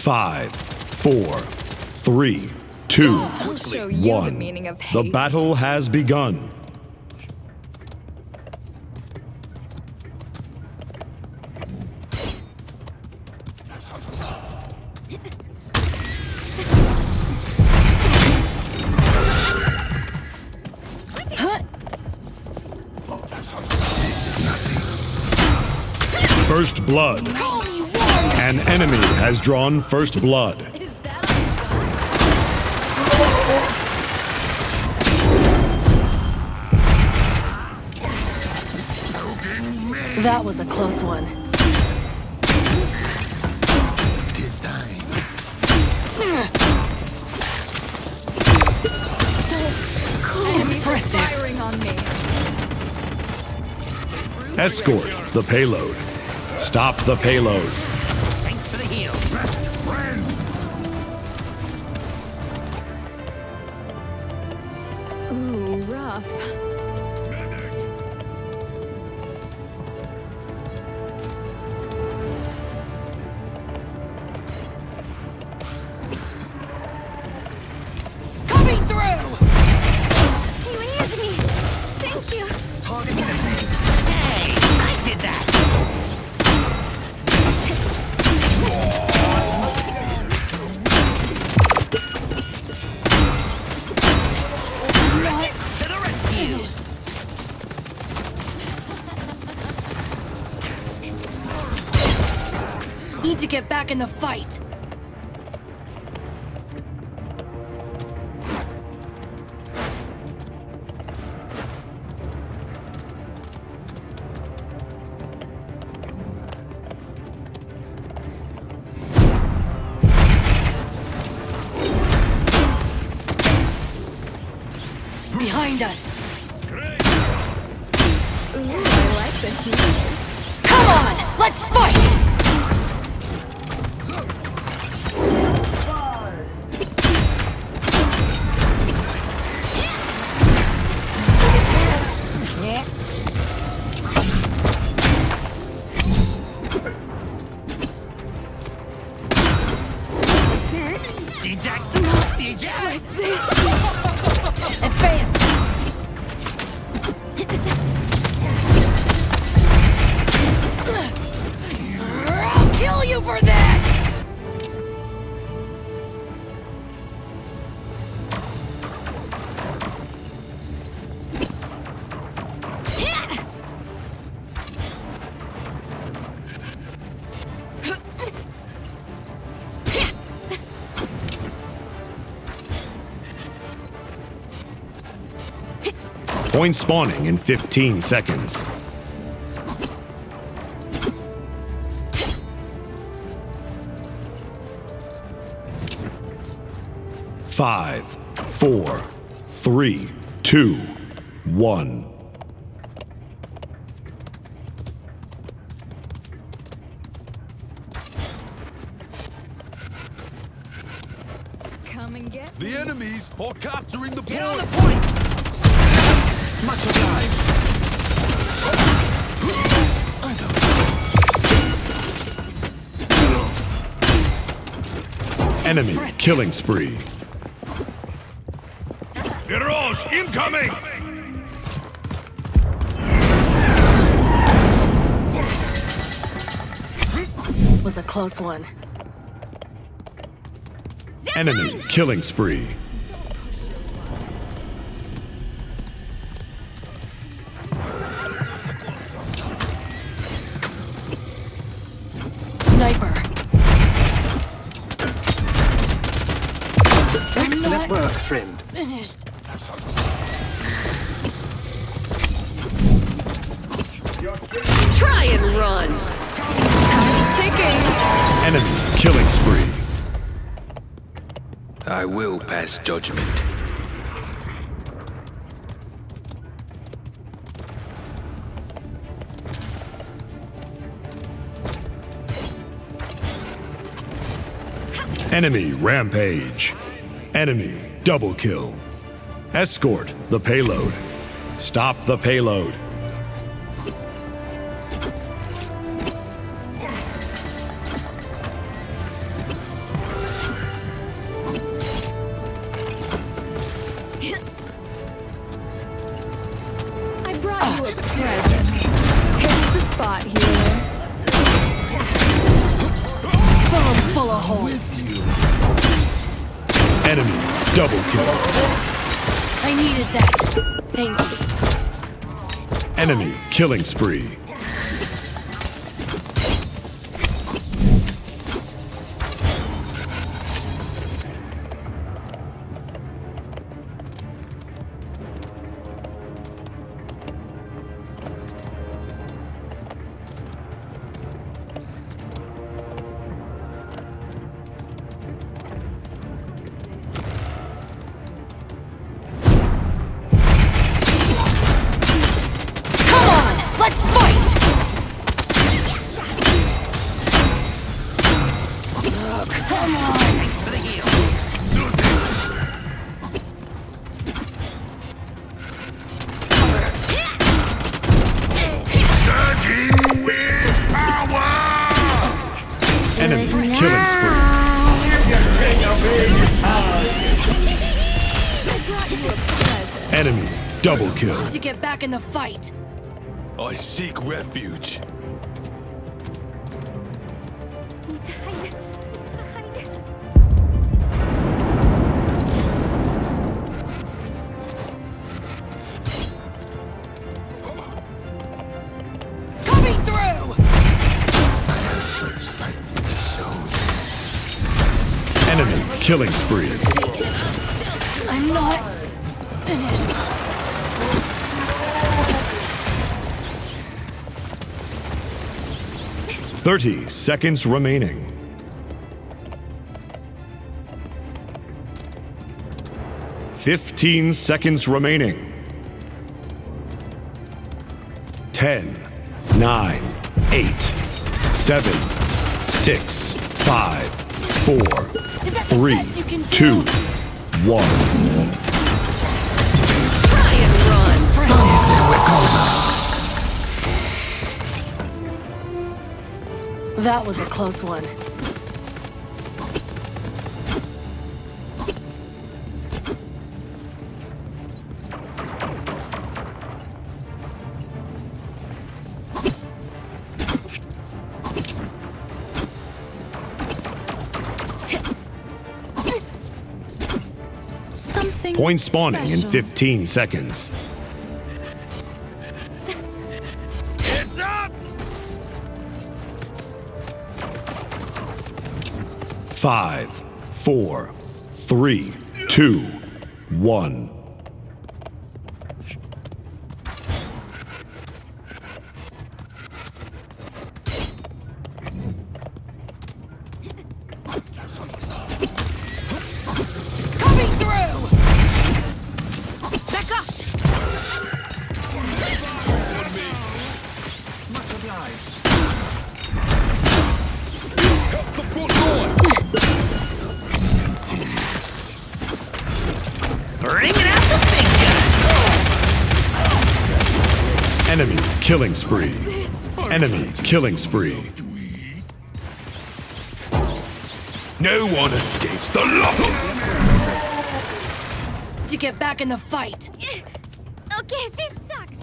5, 4, 3, 2, I'll show you the 1. meaning of The hate. battle has begun. First blood. An enemy has drawn first blood. That was a close one. Enemies are firing on me. Escort the payload. Stop the payload. Thanks for the heal. Ooh, rough. Coming through! You answered me. Thank you. Hey, I did that. To the rescue. Need to get back in the fight. Behind us. Ooh, I like the heat. Come on, let's fight! Eject. Advance! I'll kill you for that! Point spawning in 15 seconds. Five, 4, 3, 2, 1. Come and get The enemies are capturing the Get on the point. point. Much obliged. Enemy killing spree. Mirage incoming! Was a close one. Enemy killing spree. Sniper. Excellent work, friend. Finished. Try and run. Time's ticking. Enemy killing spree. I will pass judgment. Enemy rampage. Enemy double kill. Escort the payload. Stop the payload. full of holes. Enemy double kill. I needed that. Thank you. Enemy killing spree. Let's fight! Oh, come on! Thanks for the heal. Surging with power! Enemy killing spree. Enemy double kill. To get back in the fight. I seek refuge. Need to hide. Coming through! Enemy killing spree. I'm not finished. Thirty seconds remaining. $15 remaining. 10, 9, 8, 7, 6, 5, 4, 3, 2, 1. Try and run! That was a close one. Something Point spawning in special. 15 seconds. Heads up! 5, 4, 3, 2, 1. Coming through! Back up! Much obliged. Help the front line! Bringing out the big gun. Enemy killing spree. Enemy killing spree. No one escapes the law! To get back in the fight. Okay, this sucks.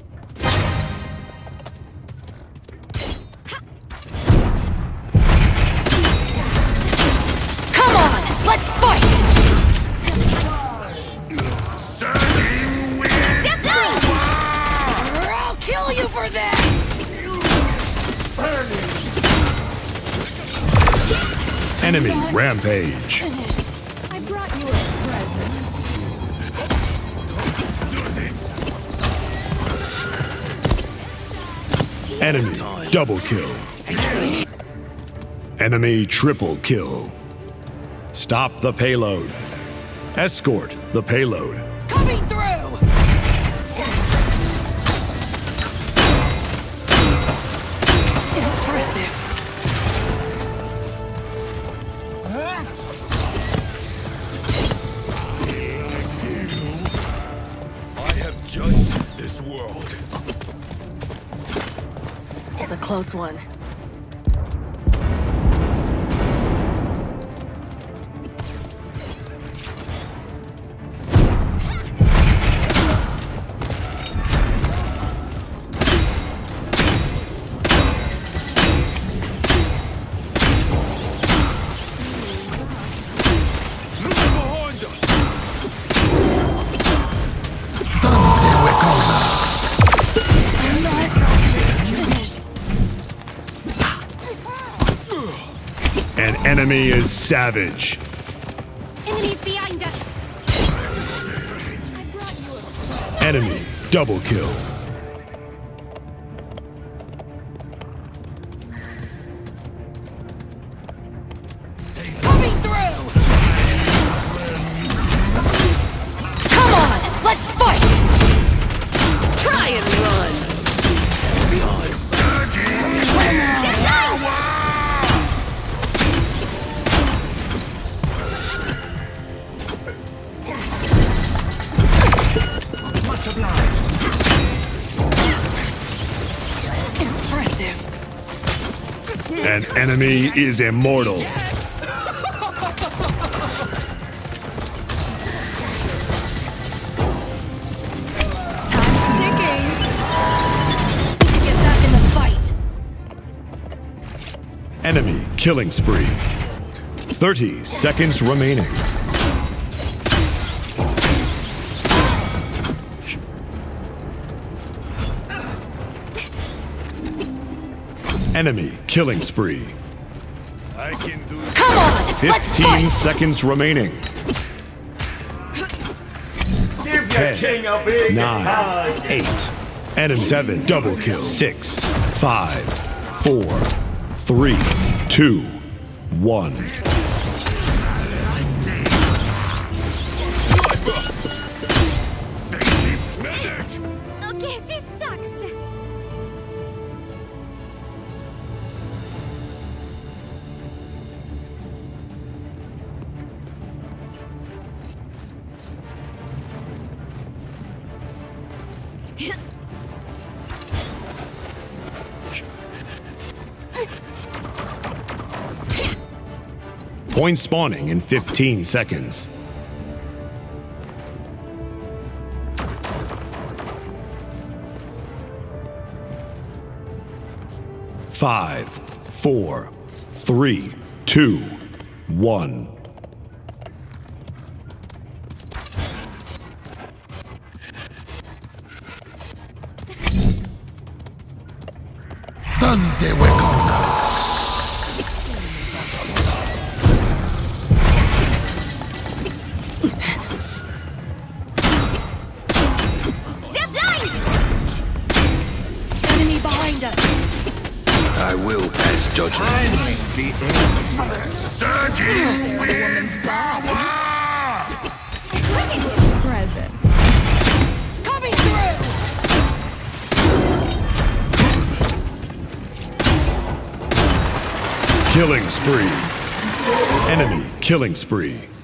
Come on! Let's fight! Surging with Zip line! I'll kill you for that! Enemy rampage. I brought you a present. Enemy double kill. Enemy triple kill. Stop the payload. Escort the payload. Coming through! Impressive. I have judged this world. It's a close one. An enemy is savage. Enemies behind us. Enemy double kill. Coming through! Come on, let's fight! Try and run! Much obliged. Impressive. An enemy is immortal. Time's ticking. Need to get back in the fight. Enemy killing spree. 30 seconds remaining. Enemy killing spree. I can do Come on, let's 15 fight! seconds remaining. Give 10, king a big 9, hug. 8, enemy 7, double kill. 6, 5, 4, 3, 2, 1. Okay, this sucks. Point spawning in 15 seconds. Five, 4, 3, 2, 1. Sunday Wakanda. They're blind! Enemy behind us. I will pass judgment. Finally, the end. Surging wind power! Present. Coming through! Killing spree. Enemy killing spree.